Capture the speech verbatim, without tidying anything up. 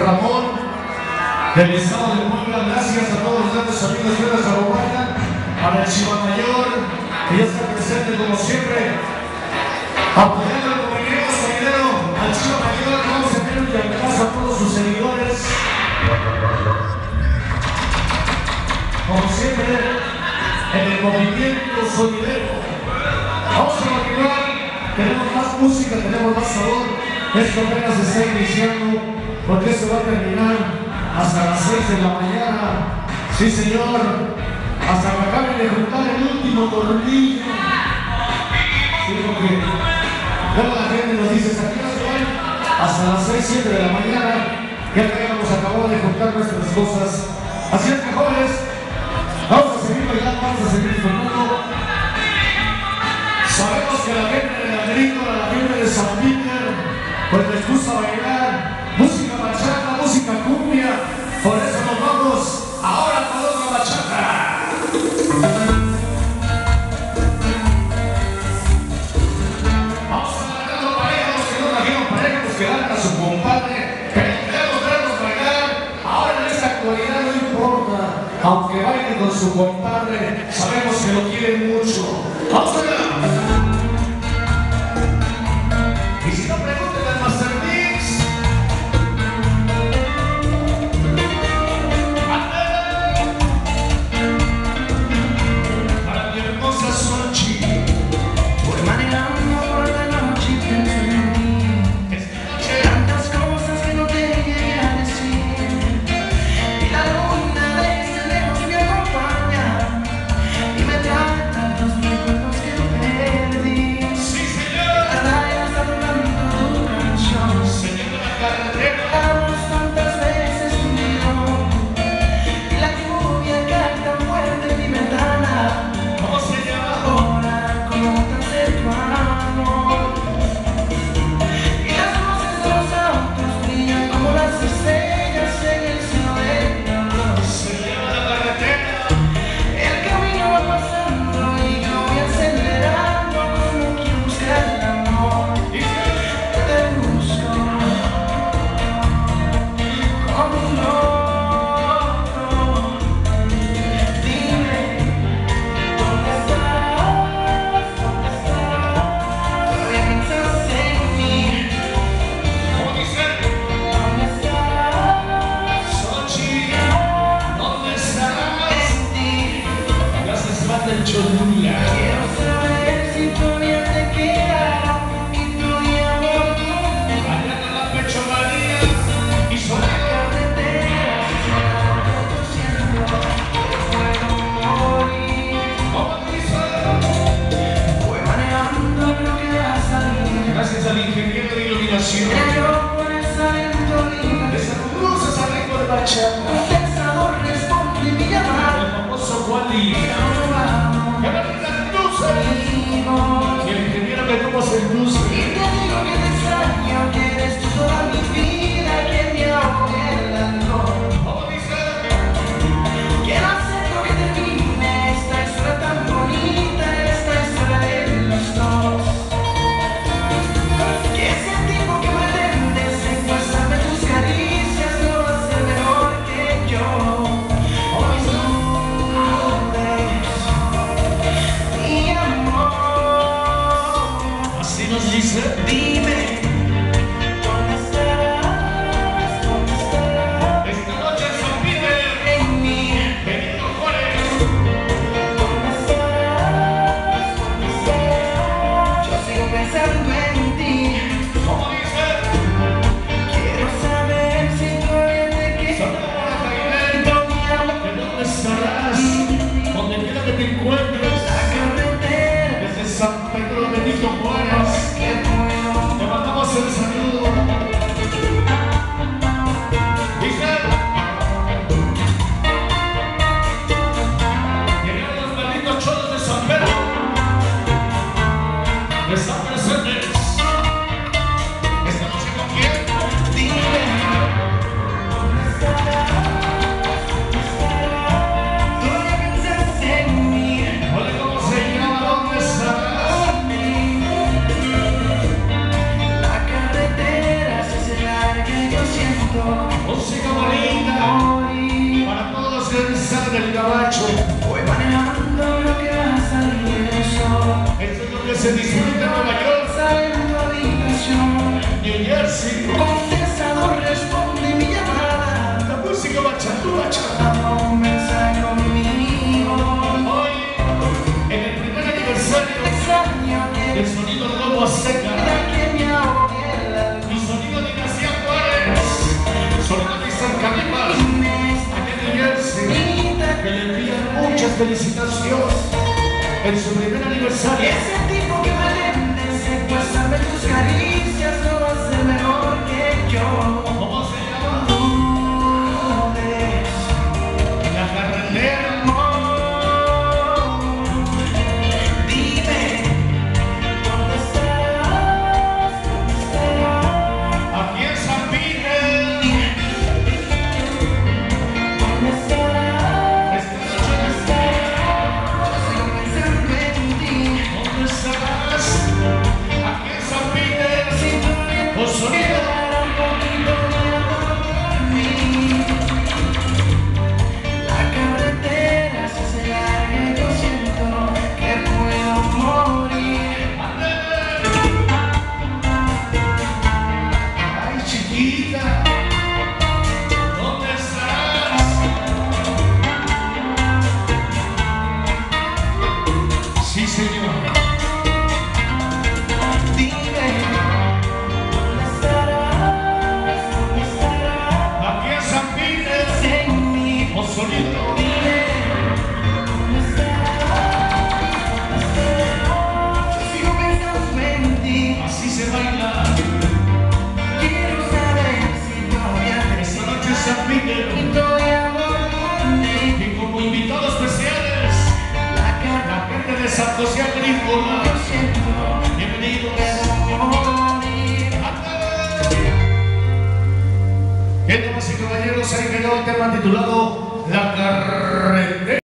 Ramón, del estado de Puebla. Gracias a todos los grandes amigos de la Zarobana, a la Chiva Mayor, que ya está presente como siempre, apoyando como querido sonidero al Chiva Mayor. Vamos a tener un llamazo a todos sus seguidores. Como siempre, en el movimiento sonidero. Vamos a continuar, tenemos más música, tenemos más sabor. Esto apenas se está iniciando, porque esto va a terminar hasta las seis de la mañana. Sí, señor, hasta que acaben de juntar el último tornillo. Sí, porque luego la gente nos dice, ¿a qué hora se van? Hasta las seis, siete de la mañana, ya que habíamos acabado de juntar nuestras cosas. Así es que, jóvenes, vamos a seguir bailando, vamos a seguir disfrutando. Sabemos que la gente de Agrícola, la gente de San Peter, pues les gusta bailar música bachata, música cumbia. Por eso nos vamos ahora con otra bachata. Vamos a bailar los parejos, que no trajeron parejos, que dan a su compadre, pero queremos verlos bailar. Ahora en esta actualidad no importa, aunque baile con su compadre, sabemos que lo quieren mucho. Vamos a ver. Y si no, pregúntenle al Master Mix. Para mi hermosa Xochi. Voy manejando por la noche y pienso en mí. Esta noche Tantas cosas que no te llegué a decir. Y la luna desde lejos me acompaña y me trae tantos recuerdos que no perdí. sí, señor. La radio está tocando tu canción. Señor de la carretera. Hablamos tantas veces tú y yo. Y la lluvia cae tan fuerte en mi ventana. ¿Cómo se llama? Ahora con otras de tu amor. Y las luces de los autos brillan como las estrellas en el cielo de mi amor. Señor de la carretera. El camino va pasando y yo voy acelerando como quien busca el amor. Y que Te busco como un loco. Dime, ¿dónde estás? ¿Dónde estás? Todavía piensas en mí. ¿cómo dice? ¿Dónde estás? Xochi, ¿dónde estás? En ti. Ya se trata el Cholula. Quiero saber si todavía te queda un poquito de amor. Allá en la Pecho María y sonido. Carretera, yo siento que puedo morir. ¿Cómo dice? Voy manejando, creo que va a salir. Gracias al ingeniero de iluminación. Creo por esa ventolina. Esas luces al ritmo de bachata. Un pensador responde mi llamada. El famoso Wally. Pero vamos, ¡Que van las luces! amigos. Y el ingeniero que tuvo en luces. Y te digo que te extraño, que eres tú toda mi vida, que me ahogo en el alcohol. ¿Cómo dice? Que no acepto que termine esta historia tan bonita, esta historia de los dos. Que ese tipo que pretendes secuestrarme tus caricias lo hace mejor que yo. Hoy nubes, mi amor. Así nos dice. Dime, ¿dónde estarás? ¿Dónde estarás? Esta noche se olvide. En mí. Benito Juárez. ¿Dónde estarás? ¿Dónde estarás? Yo sigo pensando en ti. ¿Cómo dice? Quiero saber si todavía te Saludos queda para Jaime. algo, mi amor. ¿De dónde estarás? Donde quiera que te encuentres. La carretera Desde San Pedro Benito Juárez. que puedo. Te mandamos el saludo. Dice. Llegaron los malditos cholos de San Pedro. Están presentes. Esta noche con quién. Dime, ¿dónde estarás? ¿Dónde estarás? Todavía piensas en mí. Hola, Música bonita para todos los que salen del gabacho. Voy manejando lo que va a salir el sol. Esto es lo que se disfruta en Nueva York, Sale en tu habitación. New Jersey. Condensador responde mi llamada. La música bachata, bachata. Habla un mensaje conmigo. Hoy, en el primer aniversario Extraño del que sonido de Lobo Azteca, que me ahogue la luz. y sonido de García Juárez, sonido de San Caníbal, aquí en New Jersey, que le envían muchas felicitaciones en su primer aniversario. Ese tipo que me vende, secuéstrame tus caricias, no va a ser mejor que yo. ¿Cómo se llama? Tú eres La carretera. amor. Dime, ¿dónde estarás? ¿Dónde estarás? Aquí en San Miguel. ¿Dónde estarás? Esta noche, Sigo pensando en ti. ¿dónde estarás? Aquí en San Miguel. Si todavía Con sonido. quedara un poquito de amor por mí. La carretera se hace larga y yo siento que puedo morir. Ay, chiquita, ¿dónde estarás? Sí, señor. Dime, ¿dónde estarás? ¿Dónde estarás? Aquí en San Miguel. En mí. Con sonido. Dime, ¿dónde estarás? ¿Dónde estarás? Yo sigo pensando en ti. Así se baila. Quiero saber si todavía te Esta noche en San Miguel. siento de amor por mí. Y como invitados especiales, La la cara gente de San José Agrícola. yo siento Bienvenidos. que puedo morir. Bien, damas y caballeros, ahí quedó el tema titulado La Carretera.